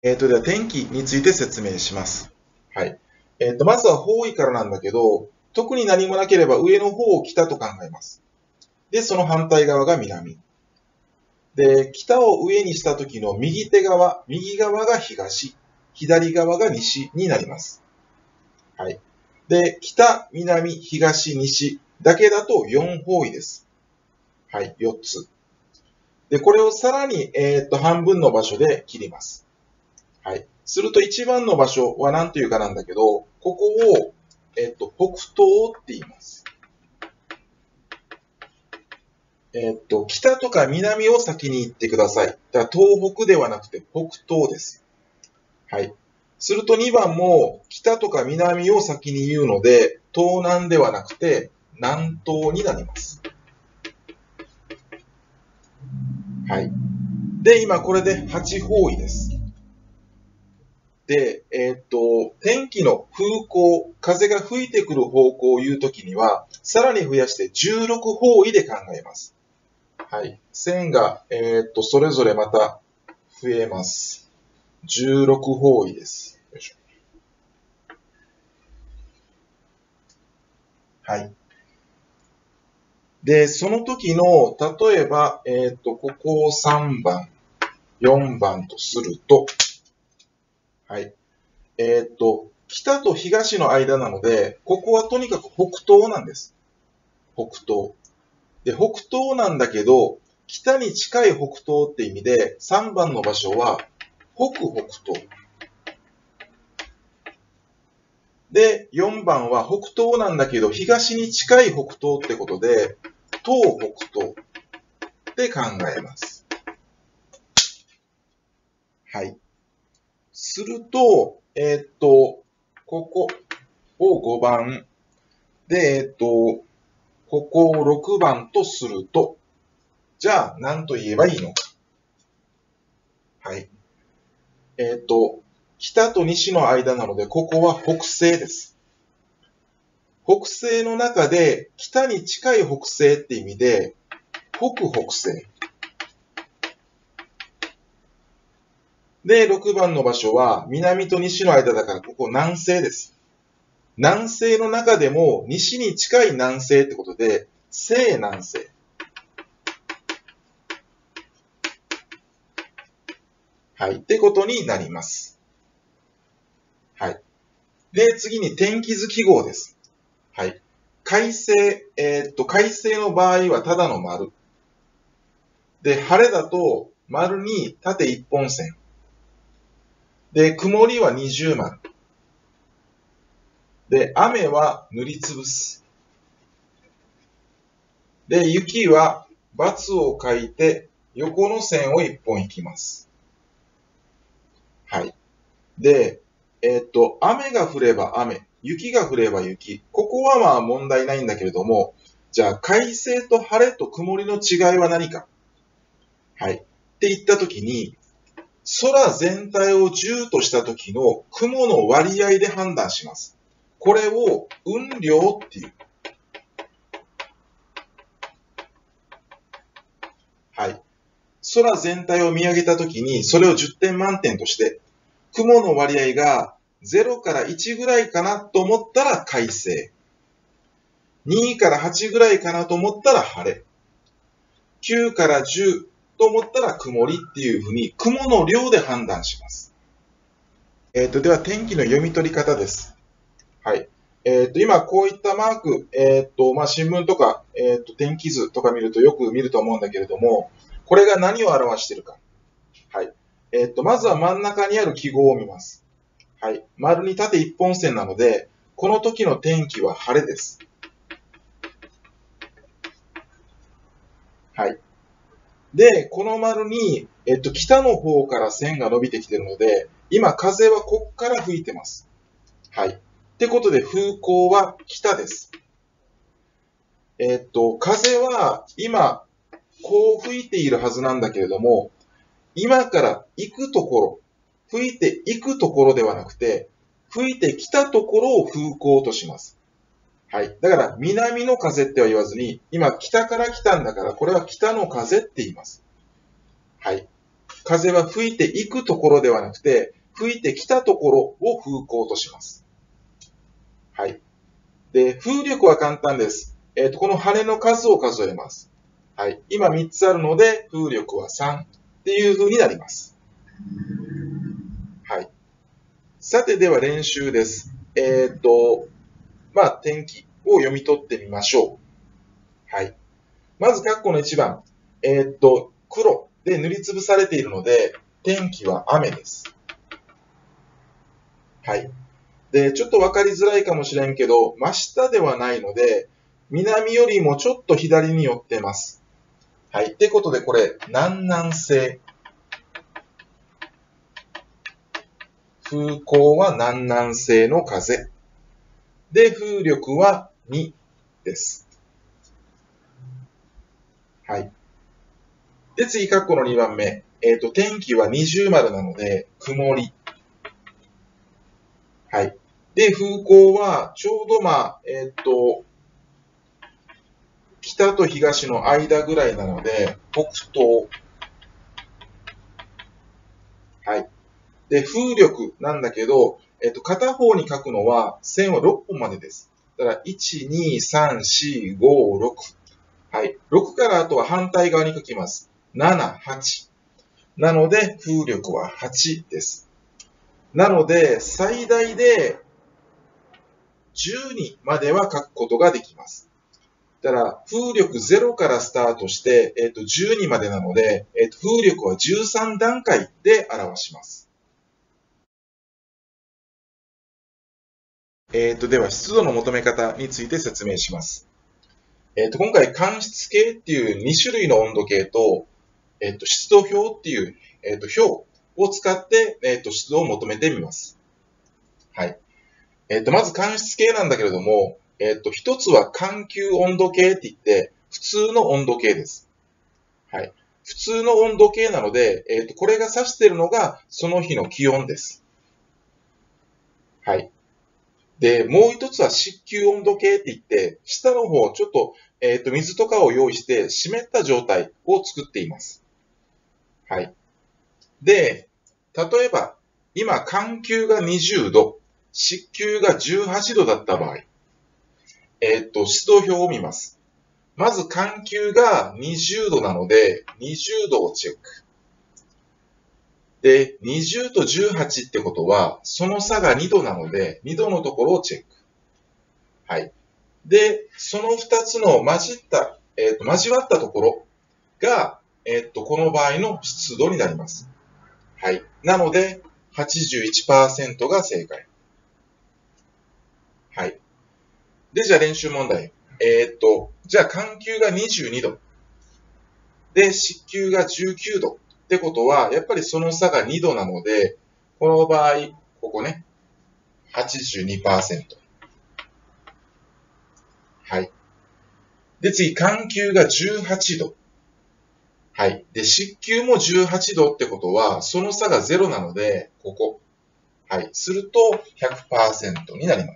では天気について説明します。はい。まずは方位からなんだけど、特に何もなければ上の方を北と考えます。で、その反対側が南。で、北を上にした時の右側が東、左側が西になります。はい。で、北、南、東、西だけだと4方位です。はい、4つ。で、これをさらに、半分の場所で切ります。はい。すると一番の場所は何というかなんだけど、ここを、北東って言います。北とか南を先に行ってください。だから東北ではなくて北東です。はい。すると2番も北とか南を先に言うので、東南ではなくて南東になります。はい。で、今これで8方位です。で、天気の風向、風が吹いてくる方向を言うときには、さらに増やして16方位で考えます。はい。線が、それぞれまた増えます。16方位です。よいしょ。はい。で、その時の、例えば、ここを3番、4番とすると、はい。北と東の間なので、ここはとにかく北東なんです。北東。で、北東なんだけど、北に近い北東って意味で、3番の場所は北東。で、4番は北東なんだけど、東に近い北東ってことで、東北東って考えます。はい。すると、ここを5番で、ここを6番とすると、じゃあ何と言えばいいのか。はい。北と西の間なので、ここは北西です。北西の中で、北に近い北西って意味で、北西。で、6番の場所は、南と西の間だから、ここ南西です。南西の中でも、西に近い南西ってことで、西南西。はい。ってことになります。はい。で、次に天気図記号です。はい。快晴、快晴の場合はただの丸。で、晴れだと、丸に縦一本線。で、曇りは二重丸。で、雨は塗りつぶす。で、雪は×を書いて、横の線を一本引きます。はい。で、雨が降れば雨、雪が降れば雪。ここはまあ問題ないんだけれども、じゃあ快晴と晴れと曇りの違いは何か。はい。って言ったときに、空全体を10としたときの雲の割合で判断します。これを雲量っていう。はい。空全体を見上げたときに、それを10点満点として、雲の割合が0から1ぐらいかなと思ったら快晴。2から8ぐらいかなと思ったら晴れ。9から10と思ったら曇りっていうふうに、雲の量で判断します。では天気の読み取り方です。はい。今こういったマーク、新聞とか、天気図とか見るとよく見ると思うんだけれども、これが何を表しているか。はい。まずは真ん中にある記号を見ます。はい。丸に縦一本線なので、この時の天気は晴れです。はい。で、この丸に、北の方から線が伸びてきているので、今風はこっから吹いてます。はい。ってことで風向は北です。風は今、こう吹いているはずなんだけれども、今から行くところ、吹いていくところではなくて、吹いてきたところを風向とします。はい。だから、南の風っては言わずに、今、北から来たんだから、これは北の風って言います。はい。 風は吹いていくところではなくて、吹いてきたところを風向とします。はい。で、風力は簡単です。この羽の数を数えます。はい。今3つあるので、風力は3っていう風になります。はい。さて、では練習です。天気を読み取ってみましょう。はい。まず、括弧の1番。黒で塗りつぶされているので、天気は雨です。はい。で、ちょっとわかりづらいかもしれんけど、真下ではないので、南よりもちょっと左に寄ってます。はい。ってことで、これ、南南西。風向は南南西の風。で、風力は2です。はい。で、次、括弧の2番目。天気は二重丸なので、曇り。はい。で、風向は、ちょうど北と東の間ぐらいなので、北東。はい。で、風力なんだけど、片方に書くのは、線は6本までです。だから、1、2、3、4、5、6。はい。6からあとは反対側に書きます。7、8。なので、風力は8です。なので、最大で12までは書くことができます。だから、風力0からスタートして、12までなので、風力は13段階で表します。では、湿度の求め方について説明します。今回、間湿計っていう2種類の温度計と、湿度表っていう、表を使って、湿度を求めてみます。はい。まず間湿計なんだけれども、一つは環球温度計って言って、普通の温度計です。はい。普通の温度計なので、これが指しているのがその日の気温です。はい。で、もう一つは湿球温度計って言って、下の方、ちょっと、水とかを用意して湿った状態を作っています。はい。で、例えば、今、環球が20度、湿球が18度だった場合、湿度表を見ます。まず環球が20度なので、20度をチェック。で、20と18ってことは、その差が2度なので、2度のところをチェック。はい。で、その2つの交わったところが、この場合の湿度になります。はい。なので、81% が正解。はい。で、じゃあ練習問題。じゃあ環球が22度。で、湿球が19度。ってことは、やっぱりその差が2度なので、この場合、ここね、82%。はい。で、次、環球が18度。はい。で、湿球も18度ってことは、その差が0なので、ここ。はい。すると、100% になります。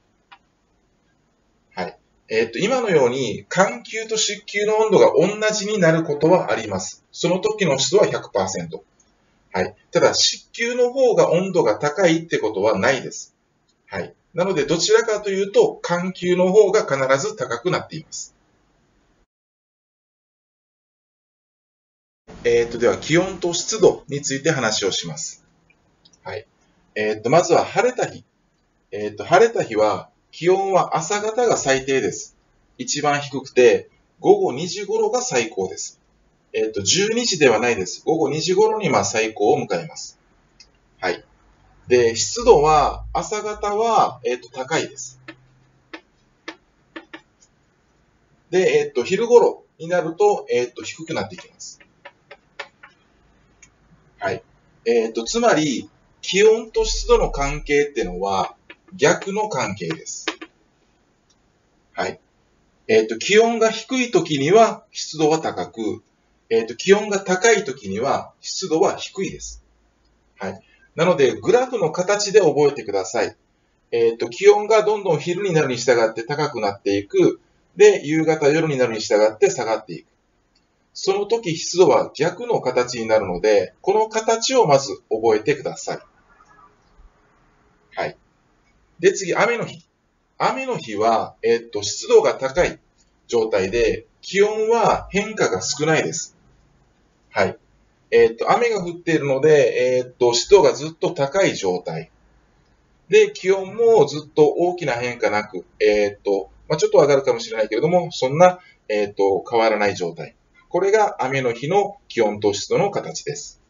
はい。今のように、環球と湿球の温度が同じになることはあります。その時の湿度は 100%。はい。ただ、湿球の方が温度が高いってことはないです。はい。なので、どちらかというと、環球の方が必ず高くなっています。では、気温と湿度について話をします。はい。まずは晴れた日。晴れた日は、気温は朝方が最低です。一番低くて、午後2時頃が最高です。12時ではないです。午後2時頃に最高を迎えます。はい。で、湿度は、朝方は、高いです。で、昼頃になると、低くなってきます。はい。つまり、気温と湿度の関係っていうのは、逆の関係です。はい。気温が低い時には湿度は高く、気温が高い時には湿度は低いです。はい。なので、グラフの形で覚えてください。気温がどんどん昼になるに従って高くなっていく。で、夕方夜になるに従って下がっていく。 その時湿度は逆の形になるので、この形をまず覚えてください。はい。で、次、雨の日。雨の日は、湿度が高い状態で、気温は変化が少ないです。はい。雨が降っているので、湿度がずっと高い状態。で、気温もずっと大きな変化なく、ちょっと上がるかもしれないけれども、そんな、変わらない状態。これが雨の日の気温と湿度の形です。